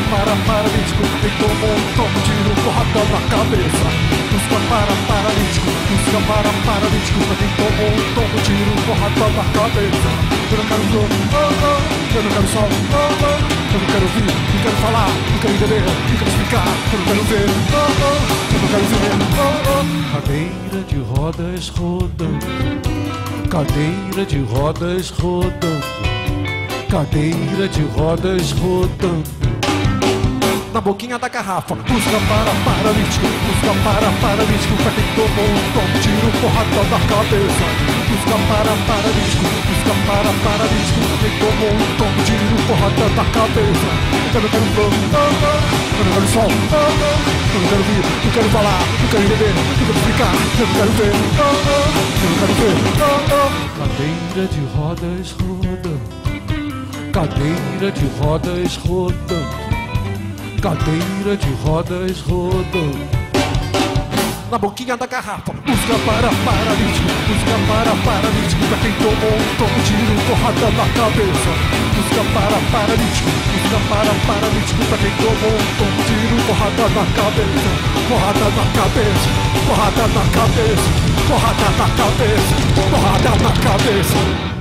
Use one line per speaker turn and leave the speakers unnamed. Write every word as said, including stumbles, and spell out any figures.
para paralítico, quem tomou um tomo, tiro, porrada na cabeça. Música para paralítico, música para paralítico, pra quem tomou um tomo, tiro, porrada na cabeça. Eu não quero som, oh, oh, eu não quero som, oh, oh, eu não quero ouvir, não quero falar, não quero entender, não quero explicar, eu não quero ver, oh, oh, eu não quero ver, oh, oh. Cadeira de rodas rodando, cadeira de rodas rodando, cadeira de rodas rodando. Na boquinha da garrafa, música para paralítico, música para paralítico, pra quem tomou um tomo, tiro, porrada na cabeça. Música para paralítico, música para paralítico, pra quem tomou um tomo, tiro, porrada na cabeça. Eu não quero som, oh, oh, eu não quero som, oh, oh, eu não quero ouvir, não quero falar, não quero entender, não quero explicar, eu não quero ver, oh, oh, eu não quero ver, oh, oh. Cadeira de rodas rodando, cadeira de rodas rodando, cadeira de rodas rodando. Na boquinha da garrafa, música para paralítico, música para paralítico, pra quem tomou um tomo, tiro, porrada na cabeça. Música para paralítico, música para paralítico, pra quem tomou um tomo, tiro, porrada na cabeça. Porrada na cabeça, porrada na cabeça, porrada na cabeça, porrada na cabeça.